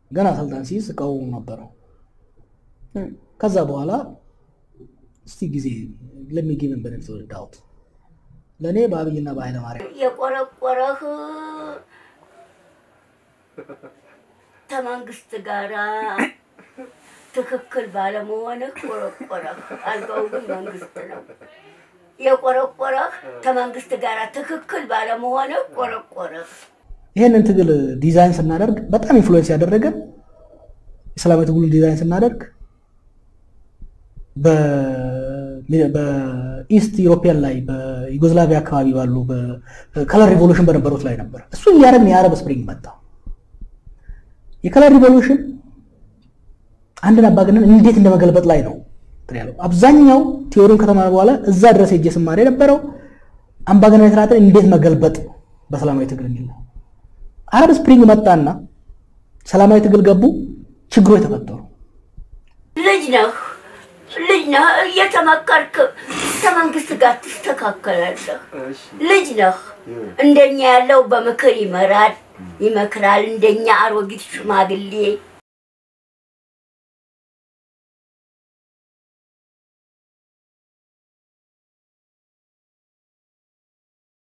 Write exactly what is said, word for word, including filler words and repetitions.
ገና ስልጣን ሲይዝ እቃወሙ ነበር ከዛ በኋላ እስቲ ጊዜ let me give him benefit of the doubt ለኔ ባብይና ባይለ ማርያም የቆረቆረህ ተመንግስት ጋራ ትክክል ባለመሆንህ ቆረቆረህ አልጋው ግን መንግስት ነው የቆረቆረህ ተመንግስት ጋራ ትክክል ባለመሆንህ ቆረቆረህ ይሄንን ትግል ዲዛይን ስናደርግ በጣም ኢንፍሉዌንስ ያደረገ እስላማዊ ትግሉን ዲዛይን ስናደርግ በ በኢስት ዩሮፒያን ላይ በዩጎዝላቪያ አካባቢ ባሉ በከለር ሪቮሉሽን በነበሩት ላይ ነበር እሱ ያረም የአረብ ስፕሪንግ መጣ የከለር ሪቮሉሽን አንድ አባገነን እንዴት እንደመገልበጥ ላይ ነው ትሪያለው አብዛኛው ቲዮሪውን ከተማረ በኋላ እዛ ድረስ ሄጄ ስማር የነበረው አምባገነን ስርዓትን እንዴት መገልበጥ በሰላማዊ ትግል ነው አረብ ስፕሪንግ መጣና ሰላማዊ ትግል ገቡ ችግሩ የተፈጠሩ ልጅ ነው ልጅ ነው እየተመከርክ ከመንግስት ጋር ተስተካከላለህ ልጅ ነው እንደኛ ያለው በምክር ይመራል ይመክራል እንደኛ አሮጊት ሽማግሌ